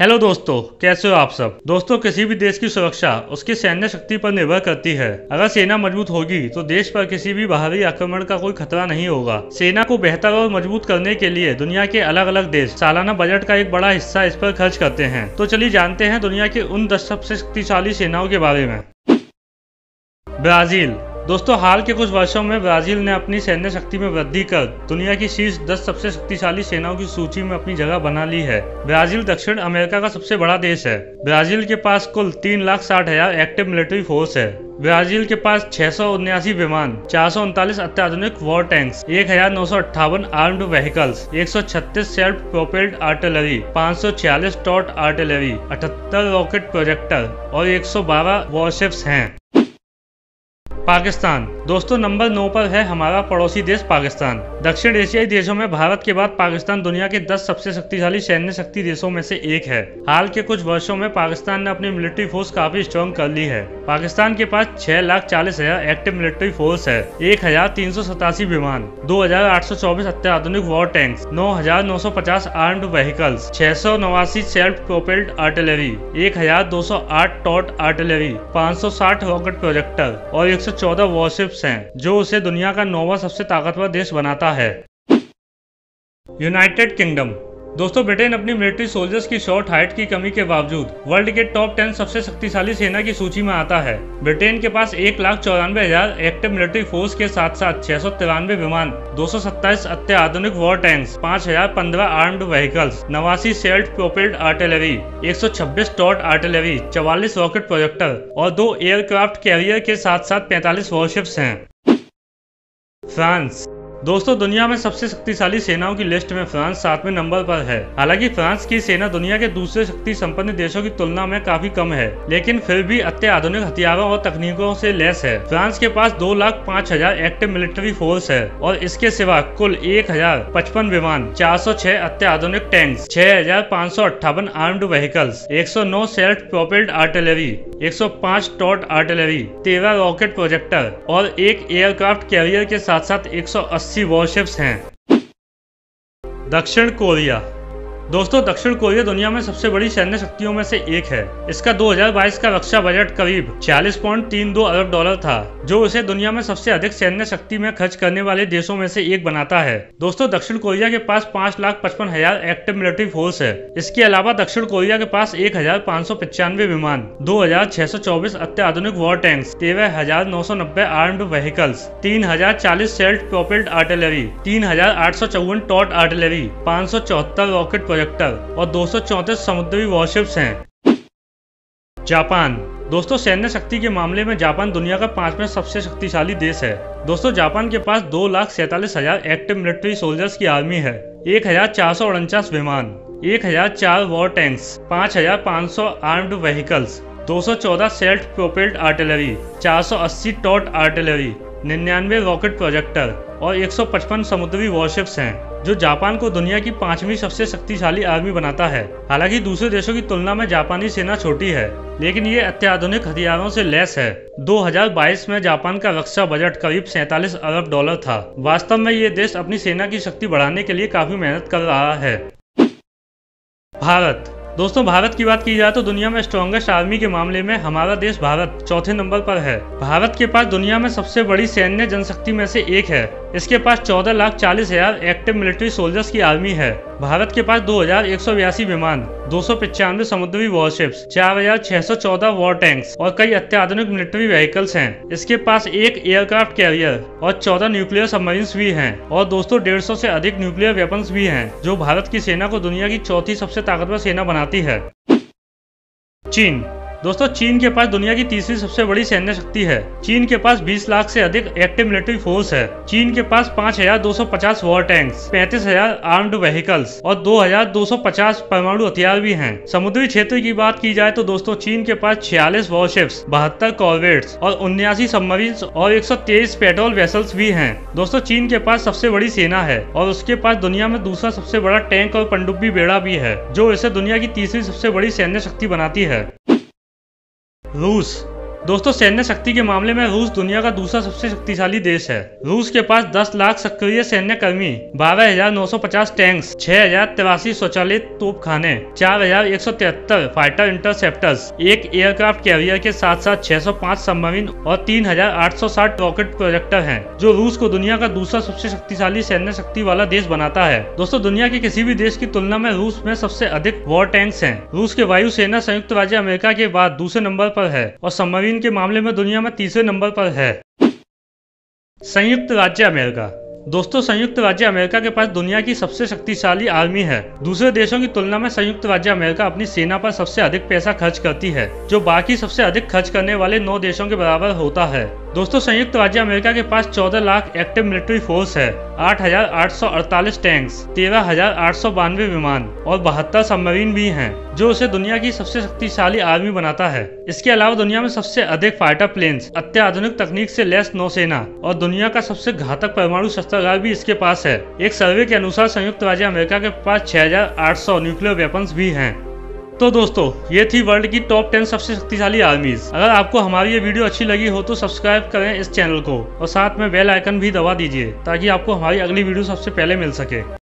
Hello दोस्तों, कैसे हो आप सब। दोस्तों, किसी भी देश की सुरक्षा उसकी सैन्य शक्ति पर निर्भर करती है। अगर सेना मजबूत होगी तो देश पर किसी भी बाहरी आक्रमण का कोई खतरा नहीं होगा। सेना को बेहतर और मजबूत करने के लिए दुनिया के अलग अलग देश सालाना बजट का एक बड़ा हिस्सा इस पर खर्च करते हैं। तो चलिए जानते हैं दुनिया की उन 10 सबसे शक्तिशाली सेनाओं के बारे में। ब्राजील। दोस्तों, हाल के कुछ वर्षों में ब्राजील ने अपनी सैन्य शक्ति में वृद्धि कर दुनिया की शीर्ष 10 सबसे शक्तिशाली सेनाओं की सूची में अपनी जगह बना ली है। ब्राजील दक्षिण अमेरिका का सबसे बड़ा देश है। ब्राजील के पास कुल 3,60,000 एक्टिव मिलिट्री फोर्स है। ब्राजील के पास 679 विमान, 439 अत्याधुनिक war tanks, 1,958 armed vehicles, 136 self propelled artillery, 546 towed artillery, 78 rocket projector और 112 वॉरशिप्स हैं। पाकिस्तान। दोस्तों, नंबर 9 पर है हमारा पड़ोसी देश पाकिस्तान। दक्षिण एशियाई देशों में भारत के बाद पाकिस्तान दुनिया के 10 सबसे शक्तिशाली सैन्य शक्ति देशों में से एक है। हाल के कुछ वर्षों में पाकिस्तान ने अपनी मिलिट्री फोर्स काफी स्ट्रॉन्ग कर ली है। पाकिस्तान के पास 6,40,000 एक्टिव मिलिट्री फोर्स है, 1,387 विमान, 2,824 अत्याधुनिक war tanks, 9,950 armed vehicles, 689 self propelled artillery, 1,208 towed artillery, 560 rocket projector और 114 वॉरशिप्स हैं, जो उसे दुनिया का 9वां सबसे ताकतवर देश बनाता है। United Kingdom. दोस्तों, ब्रिटेन अपनी मिलिट्री सोल्जर्स की शॉर्ट हाइट की कमी के बावजूद वर्ल्ड के टॉप 10 सबसे शक्तिशाली सेना की सूची में आता है। ब्रिटेन के पास 1,94,000 एक्टिव मिलिट्री फोर्स के साथ साथ 693 विमान, 227 अत्याधुनिक war tanks, 5,015 armed vehicles, 89 self propelled artillery, 126 towed artillery, 44 rocket projector और 2 एयरक्राफ्ट कैरियर के साथ साथ 45 वॉरशिप्स हैं। फ्रांस। दोस्तों, दुनिया में सबसे शक्तिशाली सेनाओं की लिस्ट में फ्रांस 7वें नंबर पर है। हालांकि फ्रांस की सेना दुनिया के दूसरे शक्ति संपन्न देशों की तुलना में काफी कम है, लेकिन फिर भी अत्याधुनिक हथियारों और तकनीकों से लैस है। फ्रांस के पास 2,05,000 एक्टिव मिलिट्री फोर्स है और इसके सिवा कुल 1,055 विमान, 406 अत्याधुनिक tanks, 6,558 armed vehicles, 109 self propelled artillery, 105 towed artillery, 13 rocket projector और 1 एयरक्राफ्ट कैरियर के साथ साथ 180 वॉरशिप्स हैं। दक्षिण कोरिया। दोस्तों, दक्षिण कोरिया दुनिया में सबसे बड़ी सैन्य शक्तियों में से एक है। इसका 2022 का रक्षा बजट करीब 46.32 अरब डॉलर था, जो उसे दुनिया में सबसे अधिक सैन्य शक्ति में खर्च करने वाले देशों में से एक बनाता है। दोस्तों, दक्षिण कोरिया के पास 5,55,000 एक्टिव मिलिट्री फोर्स है। इसके अलावा दक्षिण कोरिया के पास 1,595 विमान, 2,624 अत्याधुनिक war tanks, 13,990 armed vehicles, 3,040 self propelled artillery, 3,854 towed artillery, 574 rocket projector और 234 समुद्री वॉरशिप्स हैं। जापान। दोस्तों, सैन्य शक्ति के मामले में जापान दुनिया का 5वां सबसे शक्तिशाली देश है। दोस्तों, जापान के पास 2,47,000 एक्टिव मिलिट्री सोल्जर्स की आर्मी है, 1,449 विमान, 1,004 war tanks, 5,500 armed vehicles, 214 self propelled artillery, 480 towed artillery, 99 rocket projector और 155 समुद्री वॉरशिप्स हैं, जो जापान को दुनिया की 5वीं सबसे शक्तिशाली आर्मी बनाता है। हालांकि दूसरे देशों की तुलना में जापानी सेना छोटी है, लेकिन ये अत्याधुनिक हथियारों से लैस है। 2022 में जापान का रक्षा बजट करीब 47 अरब डॉलर था। वास्तव में ये देश अपनी सेना की शक्ति बढ़ाने के लिए काफी मेहनत कर रहा है। भारत। दोस्तों, भारत की बात की जाए तो दुनिया में स्ट्रॉन्गेस्ट आर्मी के मामले में हमारा देश भारत 4थे नंबर पर है। भारत के पास दुनिया में सबसे बड़ी सैन्य जनशक्ति में से एक है। इसके पास 14,40,000 एक्टिव मिलिट्री सोल्जर्स की आर्मी है। भारत के पास 2,182 विमान, 295 समुद्री वॉरशिप्स, 4,614 वॉर टैंक्स और कई अत्याधुनिक मिलिट्री व्हीकल्स हैं। इसके पास एक एयरक्राफ्ट कैरियर और 14 न्यूक्लियर सबमरीन्स भी हैं और दोस्तों 150 से अधिक न्यूक्लियर वेपन्स भी हैं, जो भारत की सेना को दुनिया की 4थी सबसे ताकतवर सेना बनाती है। चीन। दोस्तों, चीन के पास दुनिया की 3री सबसे बड़ी सैन्य शक्ति है। चीन के पास 20 लाख से अधिक एक्टिव मिलिट्री फोर्स है। चीन के पास 5,250 वॉर टैंक्स, 35,000 आर्म्ड व्हीकल्स और 2,250 परमाणु हथियार भी हैं। समुद्री क्षेत्र की बात की जाए तो दोस्तों चीन के पास 46 वॉरशिप्स, 72 कॉर्वेट्स और 79 सबमरीन्स और 123 पेट्रोल वेसल्स भी हैं। दोस्तों, चीन के पास सबसे बड़ी सेना है और उसके पास दुनिया में दूसरा सबसे बड़ा टैंक और पनडुब्बी बेड़ा भी है, जो इसे दुनिया की 3री सबसे बड़ी सैन्य शक्ति बनाती है। रूस। दोस्तों सैन्य शक्ति के मामले में रूस दुनिया का दूसरा सबसे शक्तिशाली देश है। रूस के पास 10 लाख सक्रिय सैन्य कर्मी, 12,950 टैंक्स, 6,083 स्वचालित तोपखाने, 4,173 फाइटर इंटरसेप्टर्स, एक एयरक्राफ्ट कैरियर के साथ साथ 605 सबमरीन और 3,860 रॉकेट प्रोजेक्टर हैं, जो रूस को दुनिया का दूसरा सबसे शक्तिशाली सैन्य शक्ति वाला देश बनाता है। दोस्तों दुनिया के किसी भी देश की तुलना में रूस में सबसे अधिक वॉर टैंक्स हैं। रूस के वायुसेना संयुक्त राज्य अमेरिका के बाद दूसरे नंबर पर है और सबमरीन के मामले में दुनिया में तीसरे नंबर पर है। संयुक्त राज्य अमेरिका। दोस्तों संयुक्त राज्य अमेरिका के पास दुनिया की सबसे शक्तिशाली आर्मी है। दूसरे देशों की तुलना में संयुक्त राज्य अमेरिका अपनी सेना पर सबसे अधिक पैसा खर्च करती है, जो बाकी सबसे अधिक खर्च करने वाले 9 देशों के बराबर होता है। दोस्तों संयुक्त राज्य अमेरिका के पास 14 लाख एक्टिव मिलिट्री फोर्स है, 8,848 टैंक्स, 13,892 विमान और 72 सबमरीन भी हैं, जो उसे दुनिया की सबसे शक्तिशाली आर्मी बनाता है। इसके अलावा दुनिया में सबसे अधिक फाइटर प्लेन्स, अत्याधुनिक तकनीक से लैस नौसेना और दुनिया का सबसे घातक परमाणु शस्त्रागार भी इसके पास है। एक सर्वे के अनुसार संयुक्त राज्य अमेरिका के पास 6,800 न्यूक्लियर वेपन्स भी हैं। तो दोस्तों ये थी वर्ल्ड की टॉप 10 सबसे शक्तिशाली आर्मीज। अगर आपको हमारी ये वीडियो अच्छी लगी हो तो सब्सक्राइब करें इस चैनल को और साथ में बेल आइकन भी दबा दीजिए, ताकि आपको हमारी अगली वीडियो सबसे पहले मिल सके।